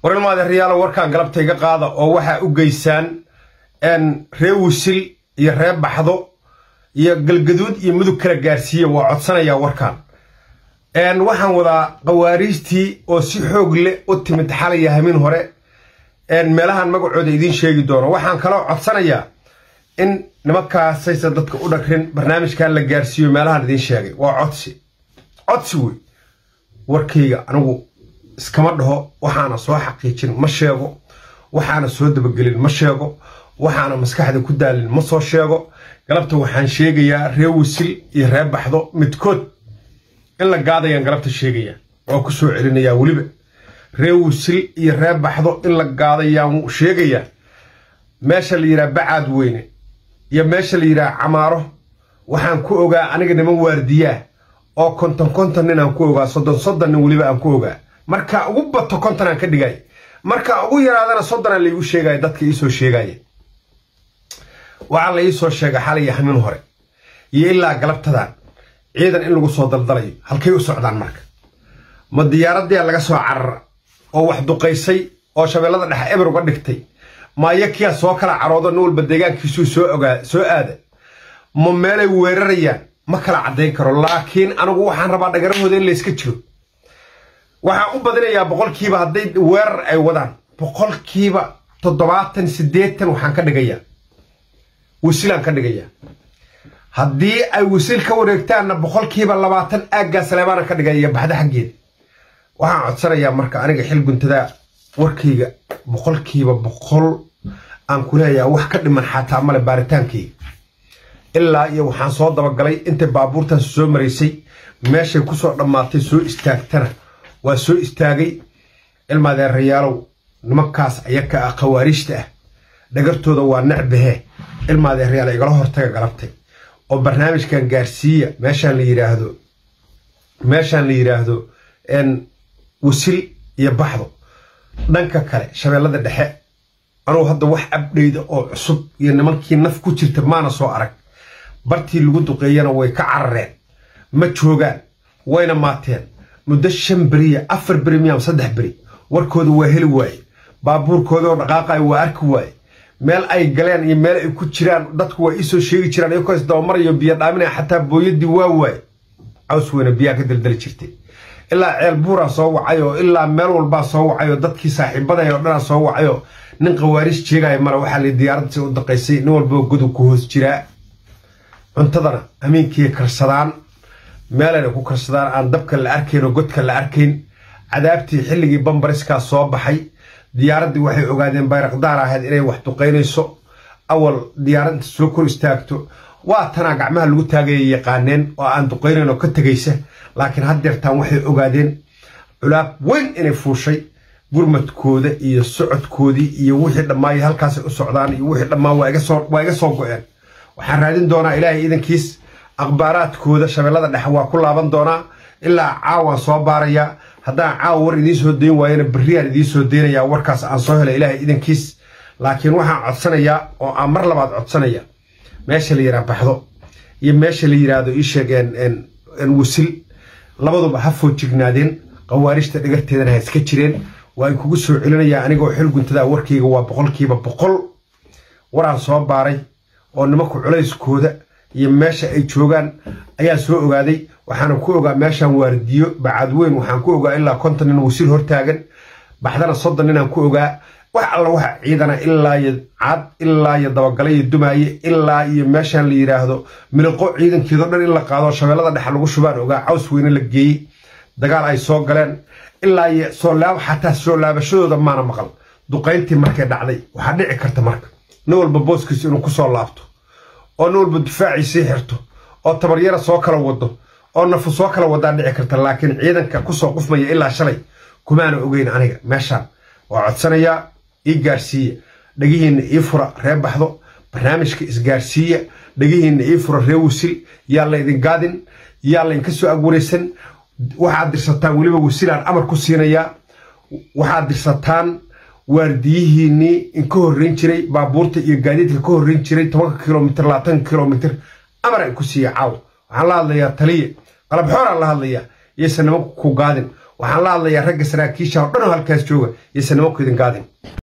waralmaada riyaalo warkaan galabtayga qaada oo waxa u geysaan ree wisil iyo ree baxdo iyo galgaduud iyo mudug kala gaarsiiye waa codsanaya warkaan waxaan wadaa qawaariistii oo si xoog leh u timid xalay hamin hore meelahan magacooda idin sheegi doono waxaan kala codsanayaa in nimankaasaysa dadka u dhagrin barnaamijkan la gaarsiiyo meelahan idin sheegay waa codsi wey warkayga anigu iskama dhaho waxaana soo xaqiijin ma sheego waxaana soo dabagelin ma sheego waxaana maskaxda ku daalin ma soo sheego galabta waxaan sheegayaa ree wisil iyo ree baxdo midkood in la gaadayaan galabta sheegaya waa ku soo celinayaa weliba ree wisil iyo ree baxdo in la gaadayaan sheegaya meesha la yiraahdo bacaad weyne iyo meesha la yiraahdo camaaro waxaan ku ogaa aniga niman waardiyaa oo konton nin ku ogaa 30 nin weliba aan ku ogaa marka ugu bato konton aan ka dhigay marka ugu yaraadana 30 aan leeyu sheegay dadka ii soo sheegay waxa la ii soo sheegay xalay hamin hore iyo ilaa galabtadan ciidan in lagu soo daldalayo halkay u socdaan marka ma diyaaradii laga soo carar oo wax duqeysay oo shabeellada dhexe eber uga dhigtay ma yakiya soo kala caroodo nool badeegaankiisu soo aada ma meelay weerarayaan ma kala cadeyn karo laakiin anigu waxaan rabaa dhagarahooda in la iska jiro waxaan u badinayaa boqolkiiba haday weerar ay wadaan boqolkiiba 70 waxaan ka dhigayaa wasilaan ka dhigayaa haddii ay wisil ka wareegtaanna boqolkiiba 20 aagga Saleebaan ka dhigaya baxda xageed waxaan codsanayaa marka aniga xil guntada warkayga boqolkiiba 100 aan ku leeyahay wax ka dhiman xataa male baaritaankii ilaa iyo waxaan soo dabagalay inta baabuurtan soo mareysay meeshay ku soo dhamaatay soo istaagtana waa soo istaagay ilmaade riyaalow nimankaas ayaka qawaariista ah dhagartooda waa nacbahe ilmaade riyaal igala hortaga galabtay oo barnaamijkan gaarsiiya meeshan la yiraahdo wisil iyo baxdo dhanka kale shabeellada dhexe anuu hadda wax abdheeda oo cusub iyo nimankii naf ku jirta maana soo arag bartii lagu duqeeyana way ka carareen ma joogaan wayna maateen muddo 5 bari 4 bari 3 bari warkooda waa heli waaye baabuurkooda oo dhaqaaqay waa arki waaye meel ay galeen iyo meel ay ku jiraan dadku waa isoo sheegi jiraan ay koos dawmarayo biyo dhaaminay xataa booyadii waa waaye caws weena biyo ka daldal jirtay ilaa ceel buura soo wacayo ilaa meel walba soo wacayo dadkii saaxiibada ay dhan soo wacayo nin qawaariis jeegay mara waxa la diyaaradda u daqaysay nin walba godub ku hoos jira cuntadana amiinkii karsadaan meelana ku karsadaan aan dabka la arkayn oo godka la arkayn cadaabtii xilligii bambariska soo baxay diyaaradii waxay ogaadeen bayraqdaar ahayd inay wax duqeynayso awal diyaaradda soo kor istaagto waa tana gacmaha lagu taagay yaqaaneen oo aan duqeynayno ka tagaysa laakiin haddeertaan waxay ogaadeen culaab weyn inay fuushay gurmadkooda iyo socodkoodii iyo wixii dhammaay halkaas u socdaan iyo wixii dhammaan waa iga soo go'een waxaan raadin doonaa ilaahay idankiis akhbaaraadkooda shabeellada dhexe waa ku laaban doonaa ilaa caawan soo baaraya haddaan caawa war idiin soo dayn waayana berriyaan idiin soo daynayaa warkaas aan soo helay ilaahay idankiis laakiin waxaan codsanayaa oo aan mar labaad codsanaya meesha la yiraahdo baxdo iyo meesha la yiraahdo ii sheegeen wisil labaduba ha foojignaadeen qawaarishta dhigarteedana ha iska jireen waan kugu soo celinayaa anigoo xil guntada warkayga waa boqolkiiba 100 waraan soo baaray oo nimanku culayskooda iyo meesha ay joogaan ayaa soo ogaaday waxaan ku ogaa meeshan waardiyo bacad weyn waxaan ku ogaa ilaa 50 nin wisil hortaagan baxdana 30 nin aan ku ogaa wax alla waxa ciidana ilaa iyo cad ilaa iyo dabagalay dumaaye ilaa iyo meeshan la yiraahdo milqo ciidankeedo dhan in la qaado shabeellada dhexe lagu shubaan ogaa caws weyn la geeyay dagaal ay soo galeen ilaa iyo soo laab xataa soo laabashadooda maana maqal duqeyntii markay dhacday waxa dhici karta marka nin walba booskiisa inuu ku soo laabto oo nin walba difaaciisa xirto oo tabaryara soo kala wado oo nafu soo kala wadaan dhici karta laakiin ciidanka ku soo qufmaya ilaa shalay kumaana ogeyn aniga meeshan waa codsanayaa ii gaarsiiya dhagihiina ii fura ree baxdo barnaamijka isgaarsiiya dhagihiina ii fura ree wisil yaa la idin gaadin yaa la inka soo agwareysan waxaad dirsataan weliba wasilaan amar ku siinayaa waxaad dirsataan waardiyihiinii in ka horreyn jiray baabuurta iyo gaadiidka ka horreyn jiray 10 kilomitir 20 kilomitir amar ay ku siiya caaw waxaan la hadlayaa taliye qalab xoor aan la hadlayaa yeesan nimanku ku gaadin waxaan la hadlayaa ragga saraakiisha oo dhan oo halkaas jooga iyo sanimo ku idin gaadin